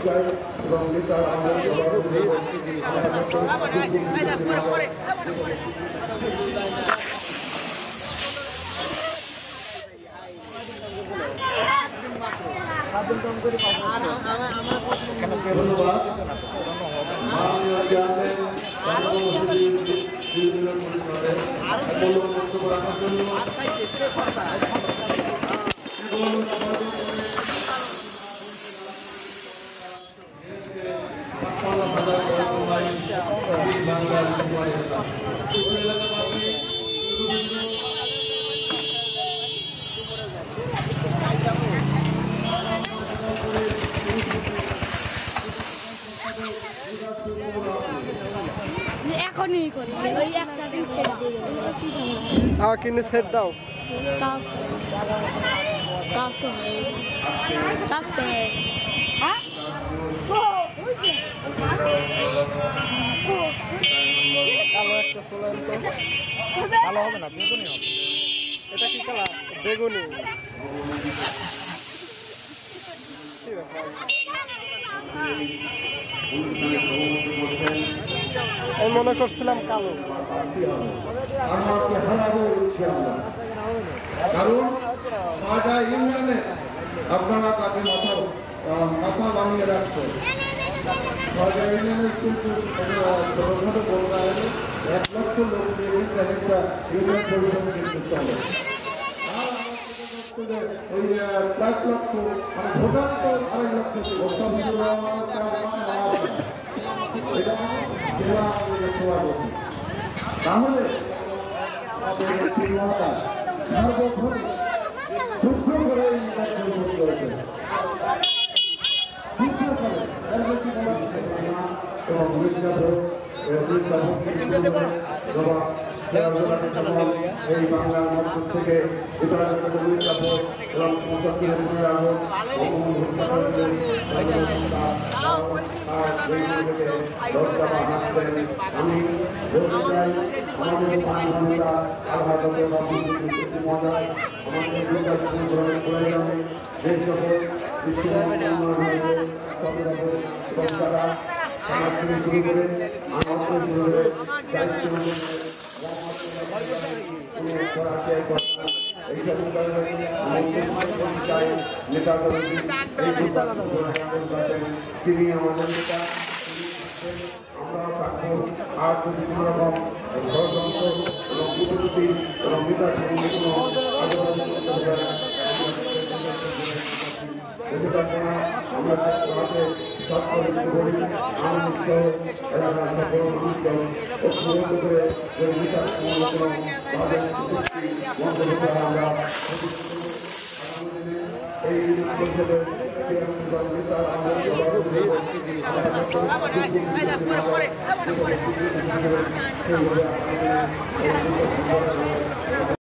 চাই এবং নেতার এখনই করি ওই একটা দিন সেট দিয়ে কিনে সেট দাও কাজ কাজ কাজ করে হ্যাঁ কালো একটা তোলেন তো কালো হবে না বেগুনি হবে এটা কি কালার বেগুনি আমি মনে করছিলাম কালো কারণ ইউনিয়নে আপনারা তাকে মাথা বানিয়ে রাখছেন ইউনিয়নের কিন্তু ছোটখাটো বলতে 1 লক্ষ লোক নিয়ে একটা ইউনিয়ন পরিষদ কিন্তু চলে ওই 5 লক্ষ মানে ভোটার তো 2.5 লক্ষ তাহলে সুস্থ করে এই বাংলার মধ্য থেকে এবং আমি তিনি আমাদের নেতা আমরাও থাকবো আর যদি কোন রকম ষড়যন্ত্র এবং কুটনীতি এবং নেতার আমরা এই